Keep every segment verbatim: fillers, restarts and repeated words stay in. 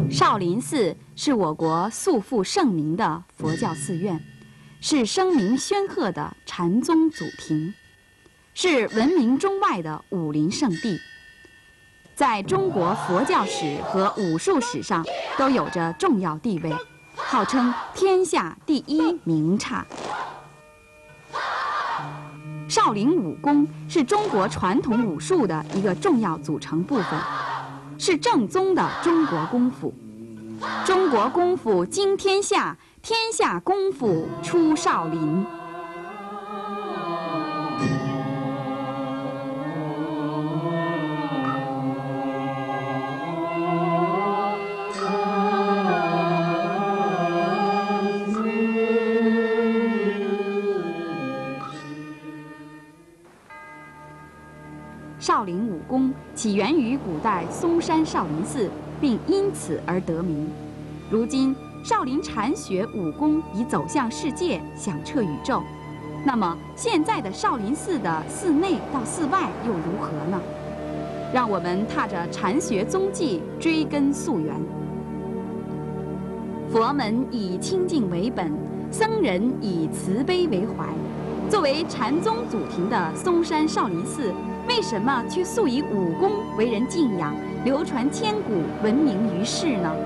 少林寺是我国素负盛名的佛教寺院，是声名煊赫的禅宗祖庭，是闻名中外的武林圣地，在中国佛教史和武术史上都有着重要地位，号称天下第一名刹。少林武功是中国传统武术的一个重要组成部分，是正宗的中国功夫。中国功夫惊天下，天下功夫出少林。少林武功起源于古代嵩山少林寺，并因此而得名。如今，少林禅学武功已走向世界，响彻宇宙。那么，现在的少林寺的寺内到寺外又如何呢？让我们踏着禅学踪迹，追根溯源。佛门以清净为本，僧人以慈悲为怀。作为禅宗祖庭的嵩山少林寺，为什么却素以武功为人敬仰，流传千古，闻名于世呢？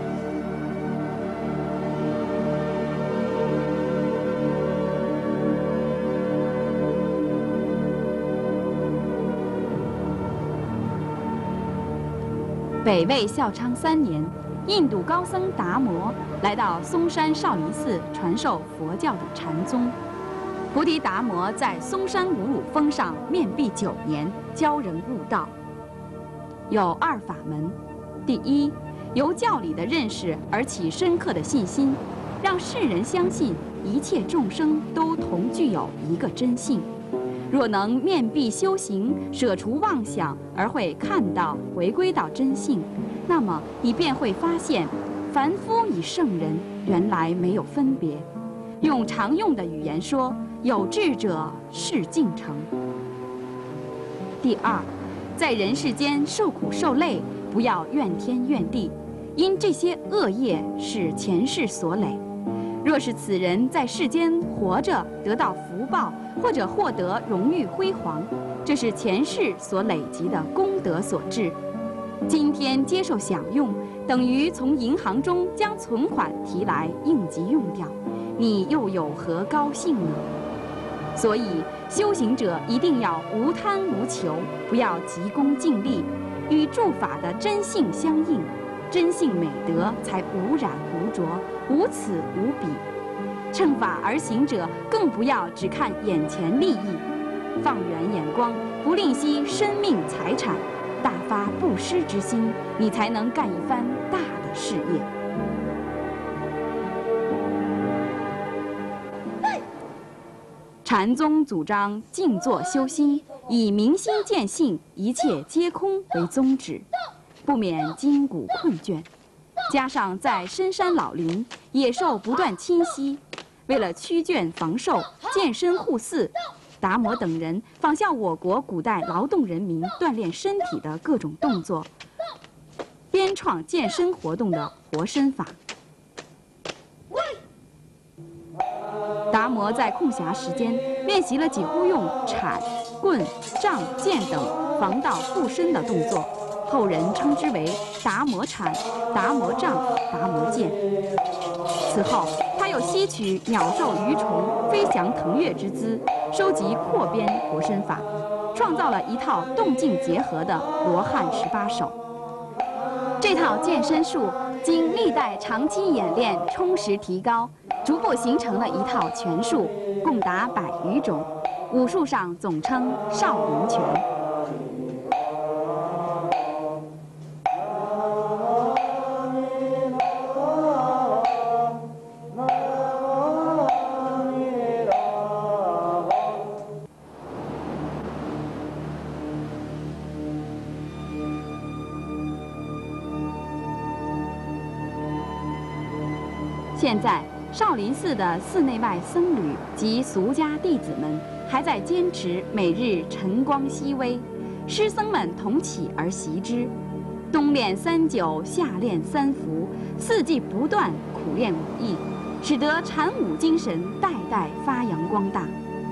北魏孝昌三年，印度高僧达摩来到嵩山少林寺传授佛教的禅宗。菩提达摩在嵩山五乳峰上面壁九年，教人悟道。有二法门：第一，由教理的认识而起深刻的信心，让世人相信一切众生都同具有一个真性。若能面壁修行，舍除妄想，而会看到回归到真性，那么你便会发现，凡夫与圣人原来没有分别。用常用的语言说，有志者事竟成。第二，在人世间受苦受累，不要怨天怨地，因这些恶业是前世所累。若是此人在世间活着得到福报，或者获得荣誉辉煌，这是前世所累积的功德所致。今天接受享用，等于从银行中将存款提来应急用掉，你又有何高兴呢？所以，修行者一定要无贪无求，不要急功近利，与诸法的真性相应，真性美德才无染无着，无此无彼。乘法而行者，更不要只看眼前利益，放远眼光，不吝惜生命财产，大发布施之心，你才能干一番大的事业。禅宗主张静坐修心，以明心见性，一切皆空为宗旨，不免筋骨困倦。加上在深山老林，野兽不断侵袭，为了驱倦防兽、健身护寺，达摩等人仿效我国古代劳动人民锻炼身体的各种动作，编创健身活动的活身法。达摩在空暇时间练习了几乎用铲、棍、杖、剑等防盗护身的动作，后人称之为达摩铲、达摩杖、达摩剑。此后，他又吸取鸟兽鱼虫飞翔腾跃之姿，收集扩编活身法，创造了一套动静结合的罗汉十八手。这套健身术经历代长期演练充实提高，逐步形成了一套拳术，共达百余种，武术上总称少林拳。现在，少林寺的寺内外僧侣及俗家弟子们还在坚持每日晨光熹微，师僧们同起而习之。 冬练三九，夏练三伏，四季不断苦练武艺，使得禅武精神代代发扬光大。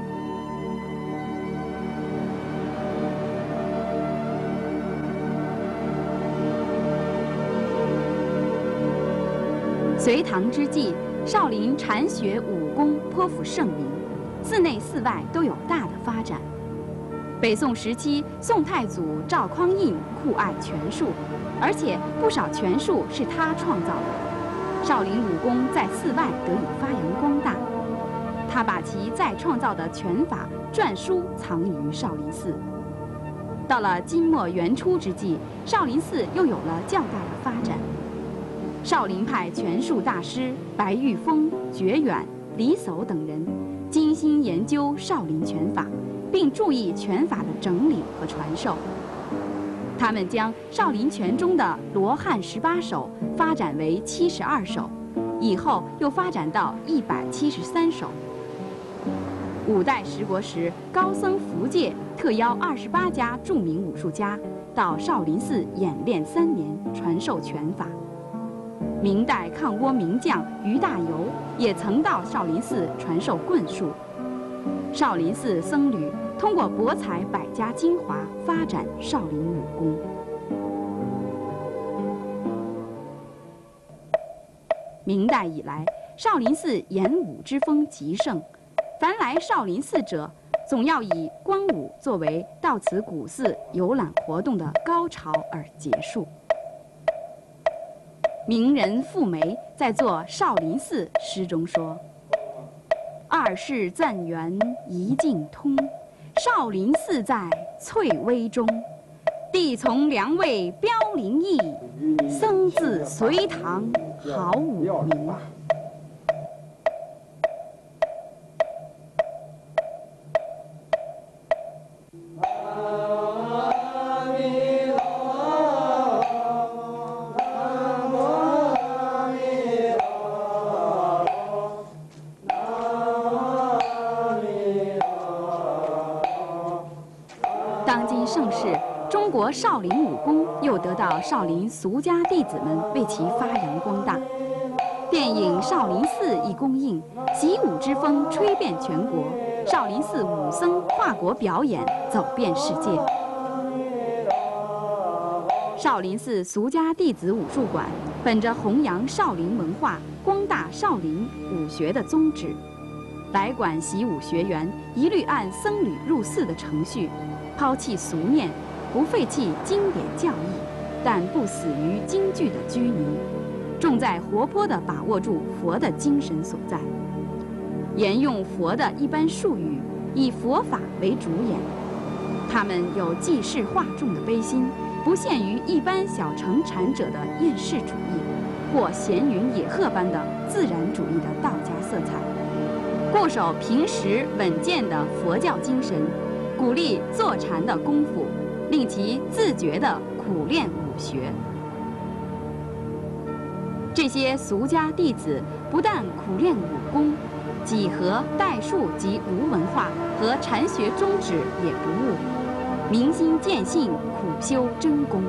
隋唐之际，少林禅学武功颇负盛名，寺内寺外都有大的发展。北宋时期，宋太祖赵匡胤酷爱拳术，而且不少拳术是他创造的。少林武功在寺外得以发扬光大，他把其再创造的拳法篆书藏于少林寺。到了金末元初之际，少林寺又有了较大的发展。少林派拳术大师白玉峰、觉远、李叟等人精心研究少林拳法，并注意拳法的整理和传授。他们将少林拳中的罗汉十八手发展为七十二手，以后又发展到一百七十三手。五代十国时，高僧福介特邀二十八家著名武术家到少林寺演练三年，传授拳法。明代抗倭名将于大猷也曾到少林寺传授棍术。少林寺僧侣通过博采百家精华，发展少林武功。明代以来，少林寺演武之风极盛，凡来少林寺者，总要以观武作为到此古寺游览活动的高潮而结束。名人傅梅在作《少林寺》诗中说：“二世赞元一径通，少林寺在翠微中。地从梁魏标灵异，僧自隋唐好武名。”当今盛世，中国少林武功又得到少林俗家弟子们为其发扬光大。电影《少林寺》一公映，习武之风吹遍全国，少林寺武僧跨国表演走遍世界。少林寺俗家弟子武术馆本着弘扬少林文化、光大少林武学的宗旨，来馆习武学员一律按僧侣入寺的程序，抛弃俗念，不废弃经典教义，但不死于京剧的拘泥，重在活泼地把握住佛的精神所在，沿用佛的一般术语，以佛法为主演。他们有济世化众的悲心，不限于一般小乘禅者的厌世主义，或闲云野鹤般的自然主义的道家色彩，固守平实稳健的佛教精神，鼓励坐禅的功夫，令其自觉地苦练武学。这些俗家弟子不但苦练武功，几何、代数及无文化和禅学宗旨也不误，明心见性，苦修真功。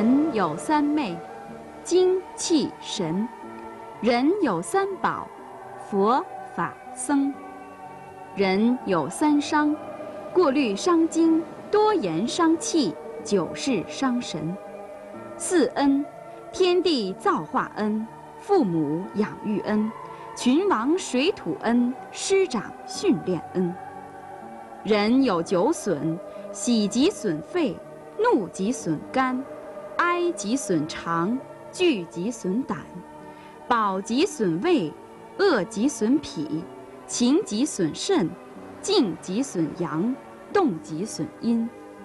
人有三昧，精气神；人有三宝，佛法僧；人有三伤，过虑伤精，多言伤气，久视伤神。四恩：天地造化恩，父母养育恩，群王水土恩，师长训练恩。人有九损：喜即损肺，怒即损肝，哀即损肠，惧即损胆，饱即损胃，饿即损脾，情即损肾，静即损阳，动即损阴。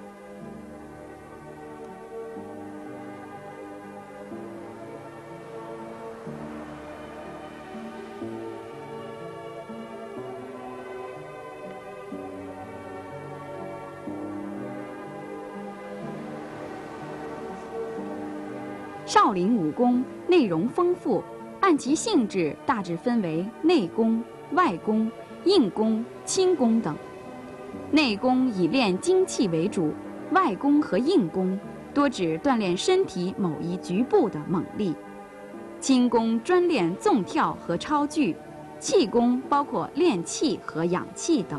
少林武功内容丰富，按其性质大致分为内功、外功、硬功、轻功等。内功以练精气为主，外功和硬功多指锻炼身体某一局部的猛力。轻功专练纵跳和超距，气功包括练气和养气等。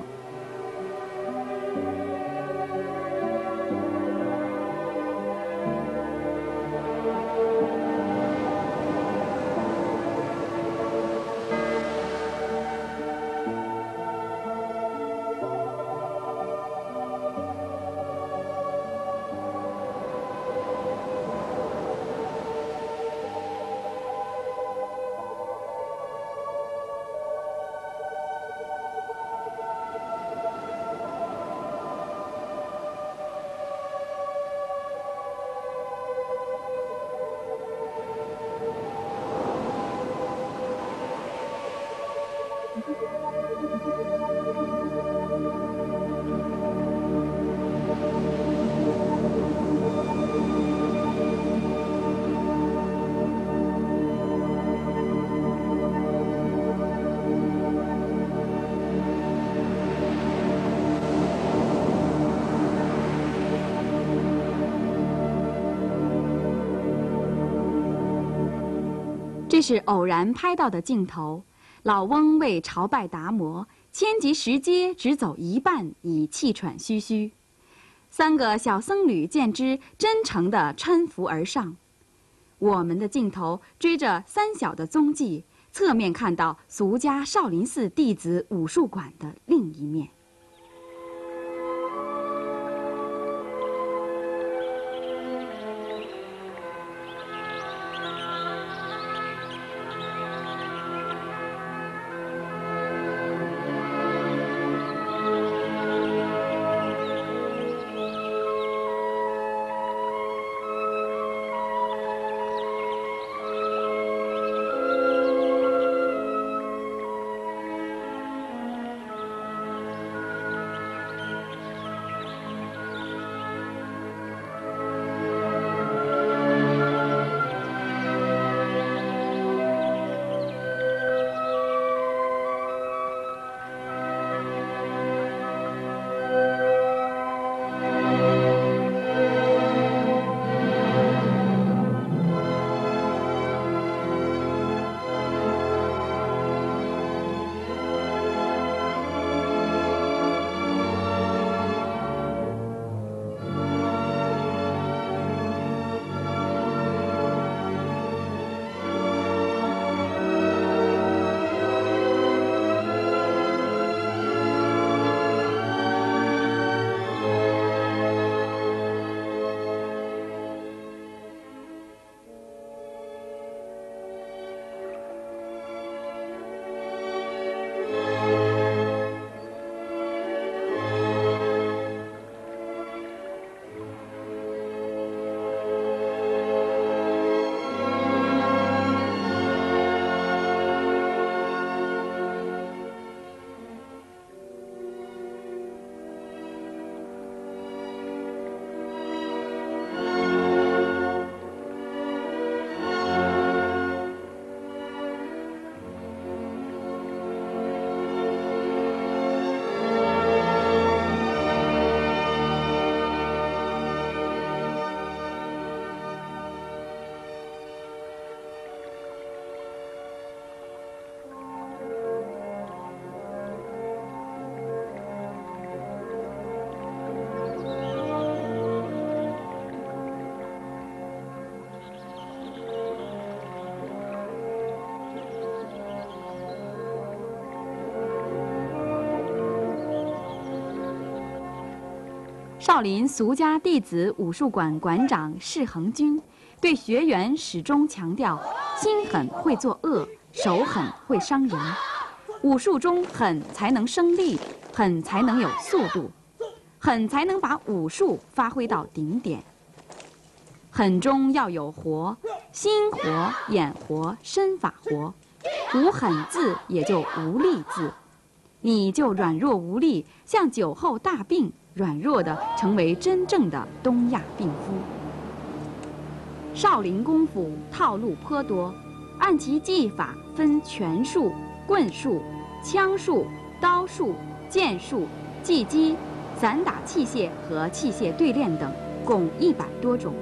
这是偶然拍到的镜头，老翁为朝拜达摩，千级石阶只走一半，已气喘吁吁。三个小僧侣见之，真诚地搀扶而上。我们的镜头追着三小的踪迹，侧面看到俗家少林寺弟子武术馆的另一面。 少林俗家弟子武术馆馆长释恒均对学员始终强调：心狠会作恶，手狠会伤人。武术中狠才能生力，狠才能有速度，狠才能把武术发挥到顶点。狠中要有活，心活、眼活、身法活，无狠字也就无力字，你就软弱无力，像酒后大病，软弱的成为真正的东亚病夫。少林功夫套路颇多，按其技法分拳术、棍术、枪术、刀术、剑术、技击、散打器械和器械对练等，共一百多种。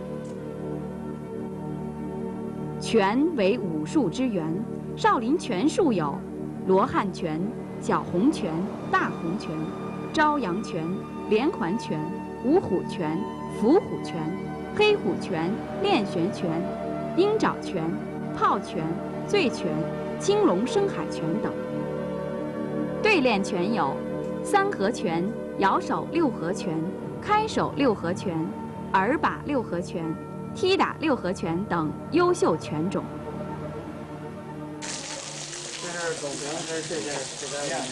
拳为武术之源，少林拳术有罗汉拳、小红拳、大红拳、朝阳拳、连环拳、五虎拳、伏虎拳、黑虎拳、练旋拳、鹰爪拳、炮拳、醉拳、青龙生海拳等。对练拳有三合拳、摇手六合拳、开手六合拳、耳把六合拳、踢打六合拳等优秀拳种。 这是总评还是这件这个样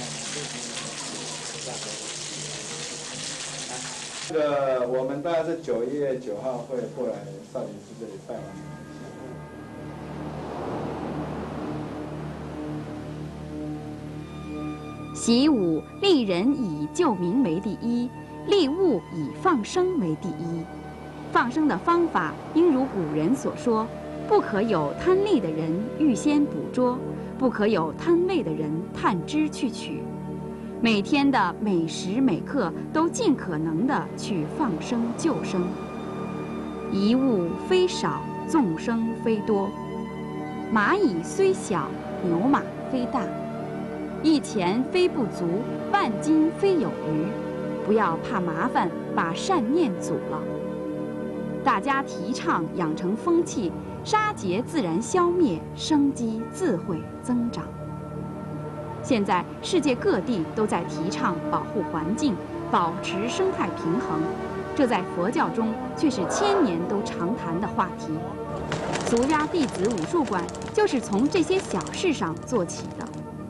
这个我们大概是九月九号会过来少林寺这里拜访。 习武立人以救民为第一，立物以放生为第一。放生的方法应如古人所说，不可有贪利的人预先捕捉，不可有贪味的人探知去取。每天的每时每刻都尽可能的去放生救生。一物非少，众生非多。蚂蚁虽小，牛马非大。一钱非不足，万金非有余。不要怕麻烦，把善念阻了。大家提倡养成风气，杀劫自然消灭，生机自会增长。现在世界各地都在提倡保护环境，保持生态平衡，这在佛教中却是千年都常谈的话题。俗家弟子武术馆就是从这些小事上做起的。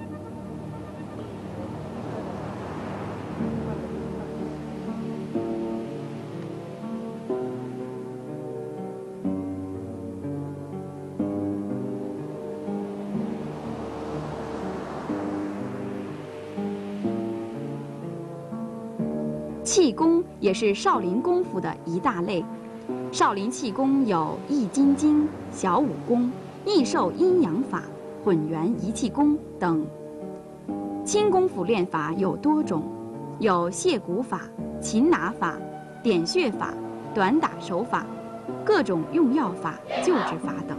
气功也是少林功夫的一大类。少林气功有易筋经、小武功、易受阴阳法、混元一气功等。轻功夫练法有多种，有卸骨法、擒拿法、点穴法、短打手法、各种用药法、救治法等。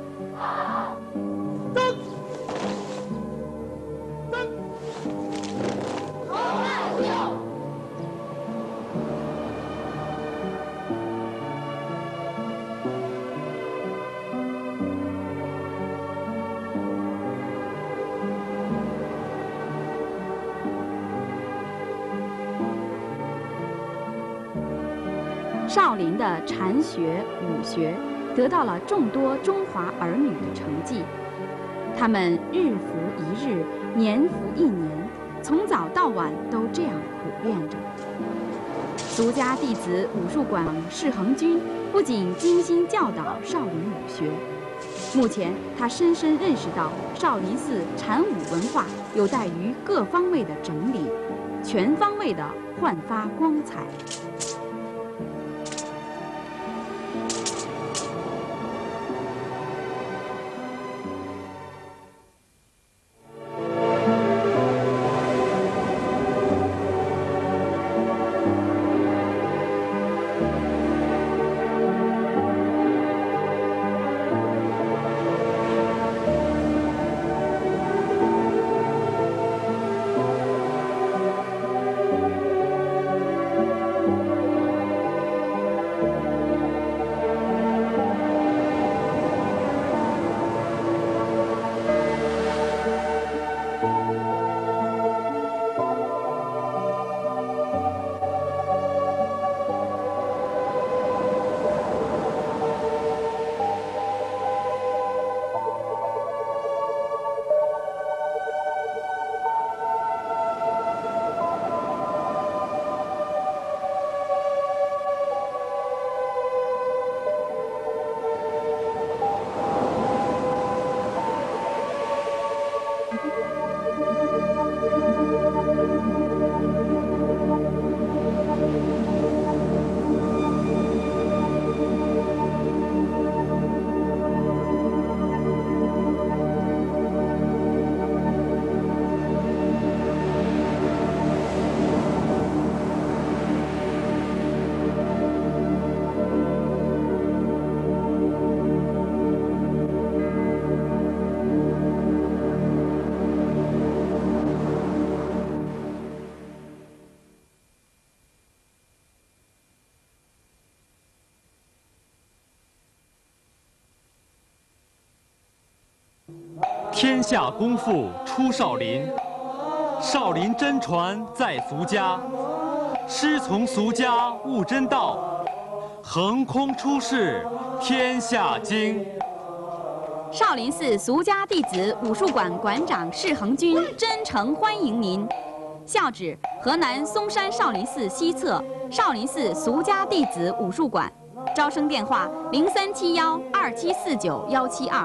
少林的禅学、武学得到了众多中华儿女的成绩，他们日复一日，年复一年，从早到晚都这样苦练着。俗家弟子武术馆释恒均不仅精心教导少林武学，目前他深深认识到少林寺禅武文化有待于各方位的整理，全方位的焕发光彩。 天下功夫出少林，少林真传在俗家，师从俗家悟真道，横空出世天下经。 少林寺俗家弟子武术馆馆长释恒军真诚欢迎您。校址：河南嵩山少林寺西侧少林寺俗家弟子武术馆。招生电话：零三七幺二七四九幺七二。